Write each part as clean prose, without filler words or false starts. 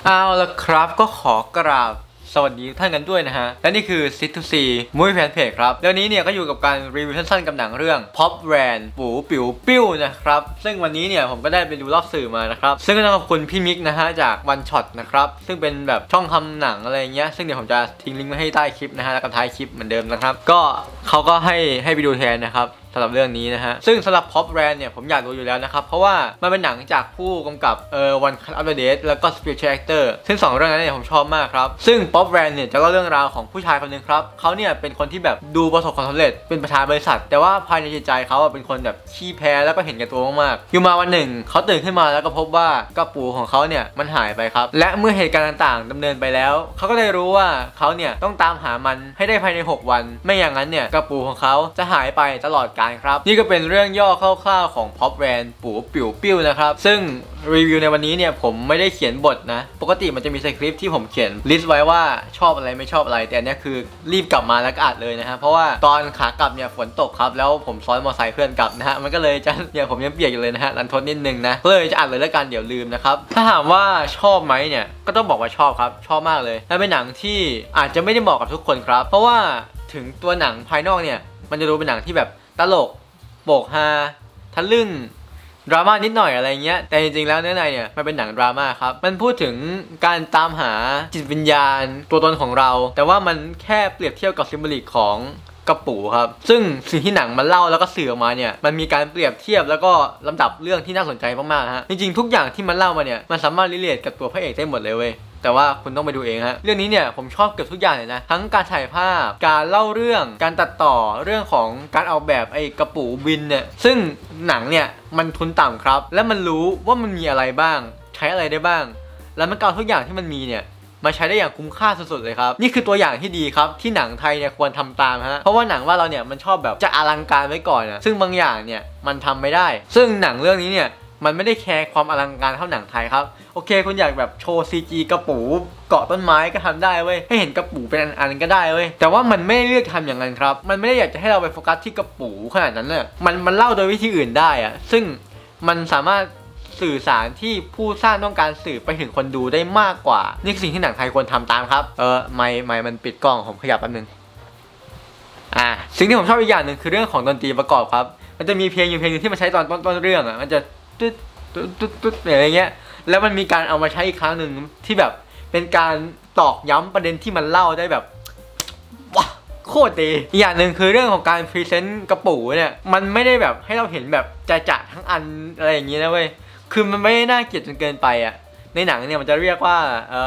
เอาละครับก็ขอกราบสวัสดีท่านกันด้วยนะฮะและนี่คือ Sit to See Movie Fan Page ครับแล้วนี้เนี่ยก็อยู่กับการรีวิวสั้นๆกับหนังเรื่อง Pop Ran ปูปิ๋วปิ้วนะครับซึ่งวันนี้เนี่ยผมก็ได้ไปดูรอบสื่อมานะครับซึ่งก็ต้องขอบคุณพี่มิกนะฮะจาก One Shot นะครับซึ่งเป็นแบบช่องทำหนังอะไรเงี้ยซึ่งเดี๋ยวผมจะทิ้งลิงก์ไว้ให้ใต้คลิปนะฮะแล้วก็ท้ายคลิปเหมือนเดิมนะครับก็เขาก็ให้ไปดูแทนนะครับสำหรับเรื่องนี้นะฮะซึ่งสำหรับ Pop Ran เนี่ยผมอยากดูอยู่แล้วนะครับเพราะว่ามันเป็นหนังจากผู้กำกับOne Cut of the Dead แล้วก็ Special Actor ซึ่ง2เรื่องนั้นเนี่ยผมชอบมากครับซึ่ง Pop Ran เนี่ยจะเล่าเรื่องราวของผู้ชายคนนึงครับเขาเนี่ยเป็นคนที่แบบดูประสบความสำเร็จเป็นประธานบริษัทแต่ว่าภายในจิตใจเขาเป็นคนแบบขี้แพ้แล้วก็เห็นแก่ตัวมากๆอยู่มาวันหนึ่งเขาตื่นขึ้นมาแล้วก็พบว่ากระปูของเขาเนี่ยมันหายไปครับและเมื่อเหตุการณ์ต่างๆดำเนินไปแล้วเขาก็ได้รู้ว่าเขาเนี่ยต้องตามหามันให้ได้ภายใน6วันไม่อย่างนั้นเนี่ยกระปูของเขาจะหายไปตลอดกาลครับนี่ก็เป็นเรื่องย่อคร่าวๆของ Pop Ran ปูปิ๋วปิ้วนะครับซึ่งรีวิวในวันนี้เนี่ยผมไม่ได้เขียนบทนะปกติมันจะมีสคริปต์ที่ผมเขียนลิสต์ไว้ว่าชอบอะไรไม่ชอบอะไรแต่อันนี้คือรีบกลับมาแล้วก็อัดเลยนะฮะเพราะว่าตอนขากลับเนี่ยฝนตกครับแล้วผมซ้อนมอเตอร์ไซค์เพื่อนกลับนะฮะมันก็เลยจะเนี่ยผมยังเปียกอยู่เลยนะฮะรันทดนิดนึงนะเลยจะอัดเลยแล้วกันเดี๋ยวลืมนะครับถ้าถามว่าชอบไหมเนี่ยก็ต้องบอกว่าชอบครับชอบมากเลยและเป็นหนังที่อาจจะไม่ได้เหมาะกับทุกคนครับเพราะว่าถึงตัวหนังภายนอกเนี่ยมันจะดูเป็นหนังที่แบบตลกโปกฮาทะลึ่งดราม่านิดหน่อยอะไรเงี้ยแต่จริงๆแล้วเนื้อในเนี่ยมันเป็นหนังดราม่าครับมันพูดถึงการตามหาจิตวิญญาณตัวตนของเราแต่ว่ามันแค่เปรียบเทียบกับซิมโบลิกของกระปูครับซึ่งสิ่งที่หนังมันเล่าแล้วก็สื่อออกมาเนี่ยมันมีการเปรียบเทียบแล้วก็ลำดับเรื่องที่น่าสนใจมากๆฮะจริงๆทุกอย่างที่มันเล่ามาเนี่ยมันสามารถรีเลทกับตัวพระเอกได้หมดเลยเว้ยแต่ว่าคุณต้องไปดูเองฮะเรื่องนี้เนี่ยผมชอบเกือบทุกอย่างเลยนะทั้งการถ่ายภาพการเล่าเรื่องการตัดต่อเรื่องของการออกแบบไอ้กระปูบินเนี่ยซึ่งหนังเนี่ยมันทุนต่ำครับและมันรู้ว่ามันมีอะไรบ้างใช้อะไรได้บ้างแล้วมันก็เอาทุกอย่างที่มันมีเนี่ยมาใช้ได้อย่างคุ้มค่าสุดๆเลยครับนี่คือตัวอย่างที่ดีครับที่หนังไทยเนี่ยควรทำตามฮะเพราะว่าหนังว่าเราเนี่ยมันชอบแบบจะอลังการไว้ก่อนนะซึ่งบางอย่างเนี่ยมันทำไม่ได้ซึ่งหนังเรื่องนี้เนี่ยมันไม่ได้แคร์ความอลังการเท่าหนังไทยครับโอเคคุณอยากแบบโชว์ CG กระปูเกาะต้นไม้ก็ทำได้เว้ยให้เห็นกระปูเป็นอันๆก็ได้เว้ยแต่ว่ามันไม่ได้เลือกทำอย่างนั้นครับมันไม่ได้อยากจะให้เราไปโฟกัสที่กระปูขนาดนั้นเนี่ยมันเล่าโดยวิธีอื่นได้อะซึ่งมันสามารถสื่อสารที่ผู้สร้างต้องการสื่อไปถึงคนดูได้มากกว่านี่คือสิ่งที่หนังไทยควรทำตามครับไม่มันปิดกล้องผมขยับแป๊บนึงสิ่งที่ผมชอบอีกอย่างหนึ่งคือเรื่องของดนตรีประกอบครับมันจะมีเพลงอยู่เพลงนึงที่มันใช้ตอนต้นเรื่องมันจะตุ๊ดอะไรเงี้ยแล้วมันมีการเอามาใช้อีกครั้งหนึ่งที่แบบเป็นการตอกย้ำประเด็นที่มันเล่าได้แบบว้าโคตรดีอีกอย่างหนึ่งคือเรื่องของการพรีเซนต์กระปูเนี่ยมันไม่ได้แบบให้เราเห็นแบบจะทั้งอันอะไรอย่างนี้นะเว้ยคือมันไม่ได้น่าเกลียดจนเกินไปในหนังเนี่ยมันจะเรียกว่า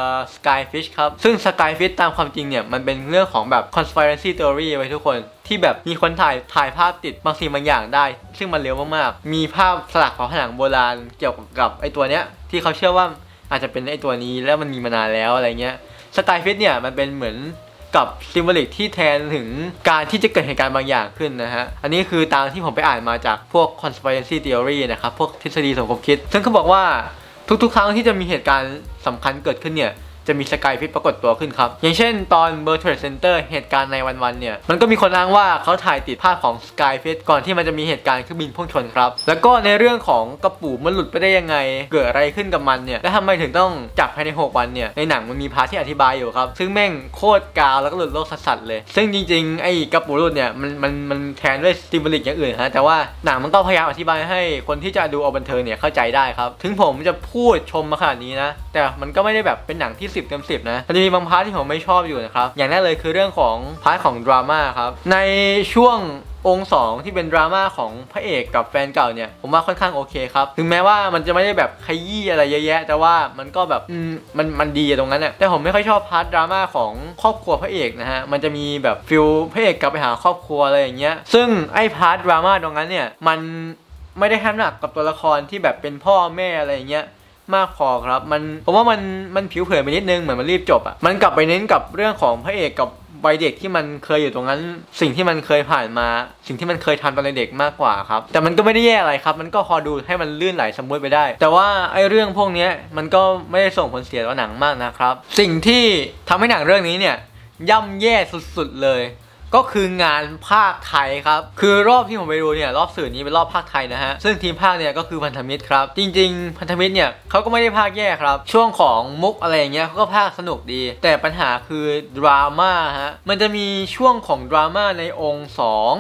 Skyfish ครับซึ่ง Skyfish ตามความจริงเนี่ยมันเป็นเรื่องของแบบ conspiracy theory ไว้ทุกคนที่แบบมีคนถ่ายภาพติดบางสิ่งบางอย่างได้ซึ่งมันเร็วมากๆมีภาพสลักฝาผนังโบราณเกี่ยวกับไอตัวเนี้ยที่เขาเชื่อว่าอาจจะเป็นไอตัวนี้แล้วมันมีมานานแล้วอะไรเงี้ย Skyfish เนี่ยมันเป็นเหมือนกับซิมโบลิกที่แทนถึงการที่จะเกิดเหตุการณ์บางอย่างขึ้นนะฮะอันนี้คือตามที่ผมไปอ่านมาจากพวก conspiracy theory นะครับพวกทฤษฎีสมคบคิดซึ่งเขาบอกว่าทุกครั้งที่จะมีเหตุการณ์สำคัญเกิดขึ้นเนี่ยจะมีสกายฟิชปรากฏตัวขึ้นครับอย่างเช่นตอน World Trade Center เหตุการณ์ในวันเนี่ยมันก็มีคนอ้างว่าเขาถ่ายติดภาพของสกายฟิชก่อนที่มันจะมีเหตุการณ์เครื่องบินพุ่งชนครับแล้วก็ในเรื่องของกระปูมันหลุดไปได้ยังไงเกิดอะไรขึ้นกับมันเนี่ยและทำไมถึงต้องจับภายใน6วันเนี่ยในหนังมันมีพาร์ทที่อธิบายอยู่ครับซึ่งแม่งโคตรกาวแล้วก็หลุดโลกสัสๆเลยซึ่งจริงๆไอ้กระปูหลุดเนี่ยมันแทนด้วยซิมโบลิกอย่างอื่นฮะแต่ว่าหนังมันก็พยายามอธิบายให้คนที่จะดูเอาบันเทิงเนี่ยเข้าใจได้ครับถึงผมจะพูดชมมาขนาดนี้นะแต่มันก็ไม่ได้แบบเป็นหนังที่10 เต็ม 10นะมันจะมีบางพาร์ทที่ผมไม่ชอบอยู่นะครับอย่างแรกเลยคือเรื่องของพาร์ทของดราม่าครับในช่วงองค์2ที่เป็นดราม่าของพระเอกกับแฟนเก่าเนี่ยผมว่าค่อนข้างโอเคครับถึงแม้ว่ามันจะไม่ได้แบบขยี้อะไรเยอะแยะแต่ว่ามันก็แบบมันดีตรงนั้นเนี่ยแต่ผมไม่ค่อยชอบพาร์ทดราม่าของครอบครัวพระเอกนะฮะมันจะมีแบบฟิลพระเอกกลับไปหาครอบครัวอะไรอย่างเงี้ยซึ่งไอ้พาร์ทดราม่าตรงนั้นเนี่ยมันไม่ได้ให้น้ำหนักกับตัวละครที่แบบเป็นพ่อแม่อะไรอย่างเงี้ยมากพอครับผมว่ามันผิวเผินไปนิดนึงเหมือนมันรีบจบมันกลับไปเน้นกับเรื่องของพระเอกกับวัยเด็กที่มันเคยอยู่ตรงนั้นสิ่งที่มันเคยผ่านมาสิ่งที่มันเคยทำตอนเด็กมากกว่าครับแต่มันก็ไม่ได้แย่อะไรครับมันก็พอดูให้มันลื่นไหลสมูทไปได้แต่ว่าไอ้เรื่องพวกนี้มันก็ไม่ได้ส่งผลเสียต่อหนังมากนะครับสิ่งที่ทำให้หนังเรื่องนี้เนี่ยย่ำแย่สุดๆเลยก็คืองานภาคไทยครับคือรอบที่ผมไปดูเนี่ยรอบสื่อนี้เป็นรอบภาคไทยนะฮะซึ่งทีมภาคเนี่ยก็คือพันธมิตรครับจริงๆพันธมิตรเนี่ยเขาก็ไม่ได้ภาคแย่ครับช่วงของมุกอะไรอย่างเงี้ยเขาก็ภาคสนุกดีแต่ปัญหาคือดราม่าฮะมันจะมีช่วงของดราม่าในองค์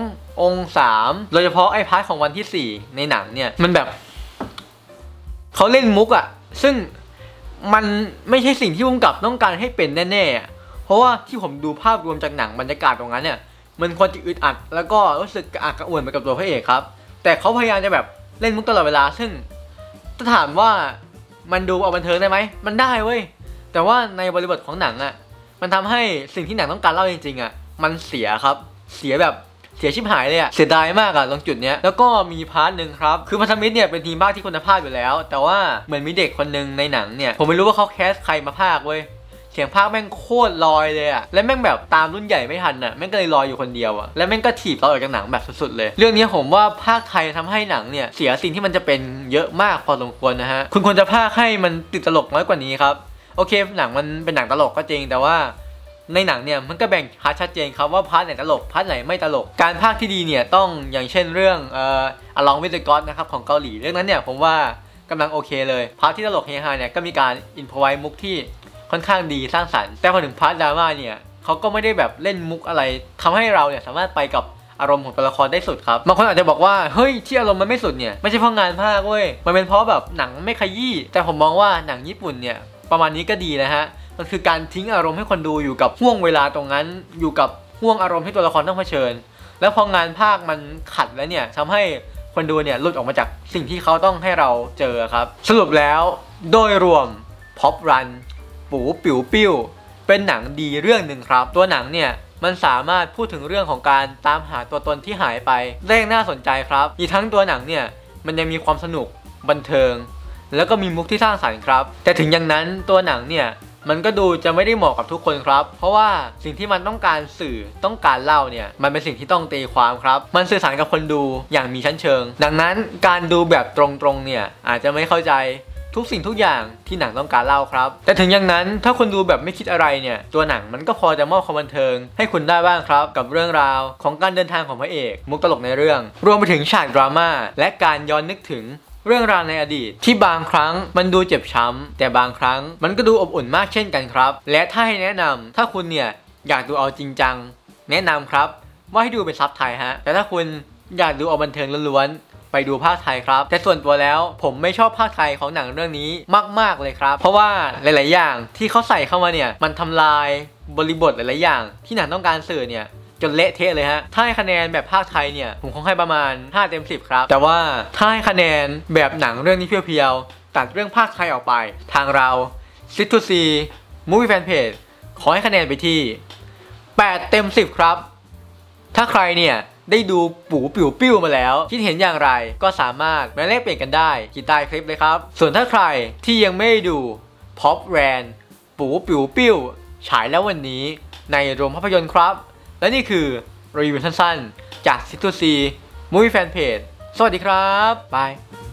2องค์3โดยเฉพาะไอ้พาร์ทของวันที่4ในหนังเนี่ยมันแบบเขาเล่นมุกอะซึ่งมันไม่ใช่สิ่งที่ผู้กำกับต้องการให้เป็นแน่ๆเพราะว่าที่ผมดูภาพรวมจากหนังบรรยากาศตรงนั้นเนี่ยมันควรจะอึดอัดแล้วก็รู้สึกกระอักกระอ่วนไปกับตัวพระเอกครับแต่เขาพยายามจะแบบเล่นมุกตลอดเวลาซึ่งถ้าถามว่ามันดูเอาบันเทิงได้ไหมมันได้เว้ยแต่ว่าในบริบทของหนังอ่ะมันทำให้สิ่งที่หนังต้องการเล่าจริงๆอ่ะมันเสียครับเสียแบบเสียชิบหายเลยอ่ะเสียดายมากอ่ะตรงจุดเนี้ยแล้วก็มีพาร์ทหนึ่งครับคือพันธมิตรเนี่ยเป็นทีมภาคที่คุณภาพอยู่แล้วแต่ว่าเหมือนมีเด็กคนหนึ่งในหนังเนี่ยผมไม่รู้ว่าเขาแคสใครมาภาคเว้ยเสียงภาคแม่งโคตรลอยเลยอะและแม่งแบบตามรุ่นใหญ่ไม่ทันอะแม่งก็เลยลอยอยู่คนเดียวอะและแม่งก็ถีบเราออกจากหนังแบบสุดๆเลยเรื่องนี้ผมว่าภาคไทยทำให้หนังเนี่ยเสียสิ่งที่มันจะเป็นเยอะมากพอสมควรนะฮะคุณควรจะภาคให้มันติดตลกน้อยกว่านี้ครับโอเคหนังมันเป็นหนังตลกก็จริงแต่ว่าในหนังเนี่ยมันก็แบ่งพาร์ทชัดเจนครับว่าพาร์ทไหนตลกพาร์ทไหนไม่ตลกการภาคที่ดีเนี่ยต้องอย่างเช่นเรื่องAlong with the God นะครับของเกาหลีเรื่องนั้นเนี่ยผมว่ากำลังโอเคเลยพาร์ทที่ตลกเฮฮาเนี่ยก็มีการอินพอไว้มุกที่ค่อนข้างดีสร้างสรรค์แต่พอถึงพาร์ทดราม่าเนี่ยเขาก็ไม่ได้แบบเล่นมุกอะไรทำให้เราเนี่ยสามารถไปกับอารมณ์ของตัวละครได้สุดครับบางคนอาจจะบอกว่าเฮ้ยที่อารมณ์มันไม่สุดเนี่ยไม่ใช่เพราะงานภาคเว้ยมันเป็นเพราะแบบหนังไม่ขยี้แต่ผมมองว่าหนังญี่ปุ่นเนี่ยประมาณนี้ก็ดีนะฮะมันคือการทิ้งอารมณ์ให้คนดูอยู่กับห่วงเวลาตรงนั้นอยู่กับห่วงอารมณ์ที่ตัวละครต้องเผชิญแล้วพองานภาคมันขัดแล้วเนี่ยทำให้คนดูเนี่ยหลุดออกมาจากสิ่งที่เขาต้องให้เราเจอครับสรุปแล้วโดยรวม Pop Run ปูปิ๋วปิ้วเป็นหนังดีเรื่องหนึ่งครับตัวหนังเนี่ยมันสามารถพูดถึงเรื่องของการตามหาตัวตนที่หายไปได้อย่างน่าสนใจครับอีกทั้งตัวหนังเนี่ยมันยังมีความสนุกบันเทิงแล้วก็มีมุกที่สร้างสรรค์ครับแต่ถึงอย่างนั้นตัวหนังเนี่ยมันก็ดูจะไม่ได้เหมาะกับทุกคนครับเพราะว่าสิ่งที่มันต้องการสื่อต้องการเล่าเนี่ยมันเป็นสิ่งที่ต้องตีความครับมันสื่อสารกับคนดูอย่างมีชั้นเชิงดังนั้นการดูแบบตรงๆเนี่ยอาจจะไม่เข้าใจทุกสิ่งทุกอย่างที่หนังต้องการเล่าครับแต่ถึงอย่างนั้นถ้าคุณดูแบบไม่คิดอะไรเนี่ยตัวหนังมันก็พอจะมอบความบันเทิงให้คุณได้บ้างครับกับเรื่องราวของการเดินทางของพระเอกมุกตลกในเรื่องรวมไปถึงฉากดราม่าและการย้อนนึกถึงเรื่องราวในอดีตที่บางครั้งมันดูเจ็บช้ำแต่บางครั้งมันก็ดูอบอุ่นมากเช่นกันครับและถ้าให้แนะนำถ้าคุณเนี่ยอยากดูเอาจริงจังแนะนำครับว่าให้ดูเป็นซับไทยฮะแต่ถ้าคุณอยากดูเอาบันเทิงล้วนๆไปดูภาคไทยครับแต่ส่วนตัวแล้วผมไม่ชอบภาคไทยของหนังเรื่องนี้มากๆเลยครับเพราะว่าหลายๆอย่างที่เขาใส่เข้ามาเนี่ยมันทำลายบริบทหลายๆอย่างที่หนังต้องการสื่อเนี่ยจนเละเทะเลยฮะถ้าให้คะแนนแบบภาคไทยเนี่ยผมคงให้ประมาณ5 เต็ม 10ครับแต่ว่าถ้าให้คะแนนแบบหนังเรื่องนี้เพียวๆตัดเรื่องภาคไทยออกไปทางเรา Sit2C Movie Fan Page ขอให้คะแนนไปที่8 เต็ม 10ครับถ้าใครเนี่ยได้ดูปูปิ๋วปิ้วมาแล้วคิดเห็นอย่างไรก็สามารถมาแลกเปลี่ยนกันได้ที่ใต้คลิปเลยครับส่วนถ้าใครที่ยังไม่ได้ดู Pop Run ปูปิ๋วปิ้วฉายแล้ววันนี้ในโรงภาพยนตร์ครับและนี่คือรีวิวสั้นๆจาก Sit2C Movie Fan Page สวัสดีครับบาย